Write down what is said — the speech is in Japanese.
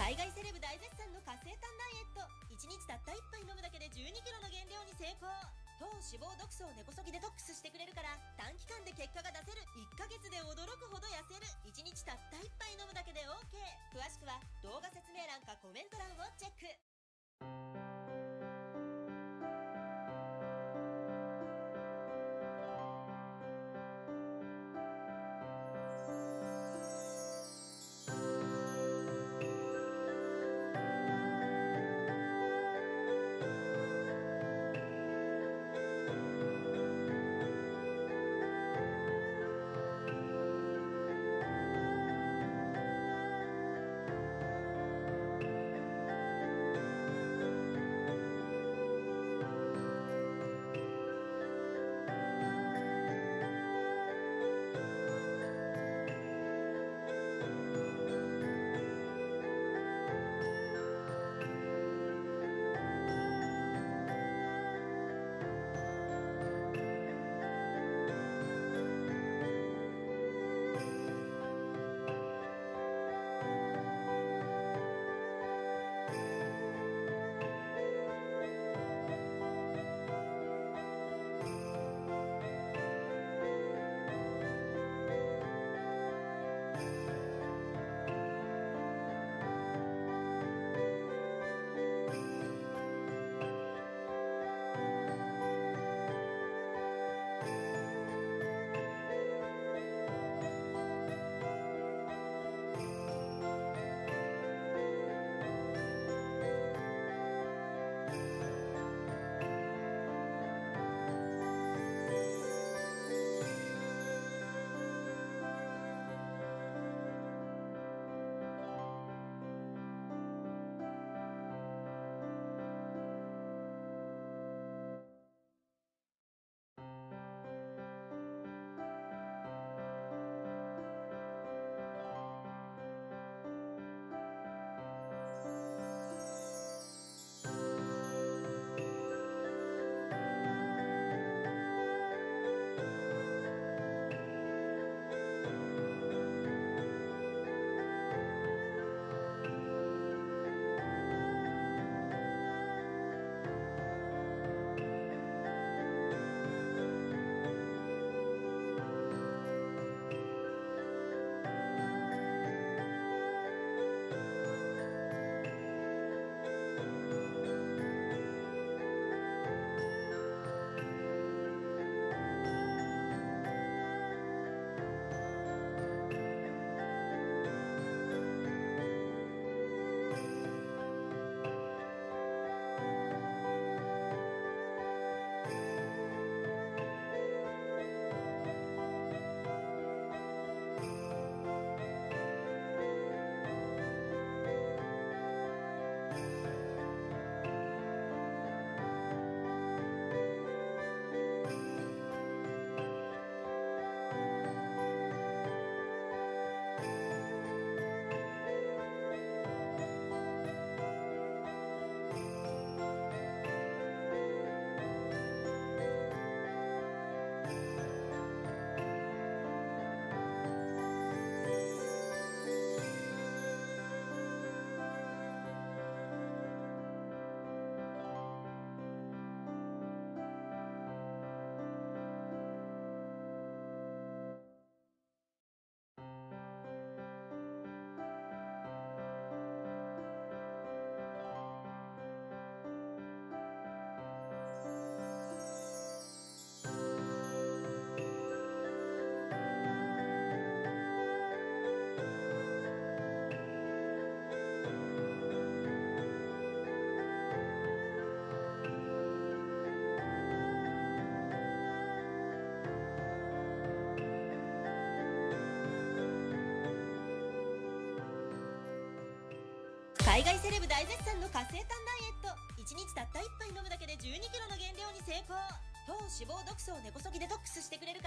海外セレブ大絶賛の活性炭ダイエット。1日たった1杯飲むだけで12キロの減量に成功。糖脂肪毒素を根こそぎデトックスしてくれるから短期間で結果が出せる。1ヶ月で驚くほど痩せる。1日たった1杯飲むだけで OK。 詳しくは動画説明欄かコメント欄をチェック。海外セレブ大絶賛の活性炭ダイエット。1日たった1杯飲むだけで12キロの減量に成功。糖脂肪毒素を根こそぎデトックスしてくれる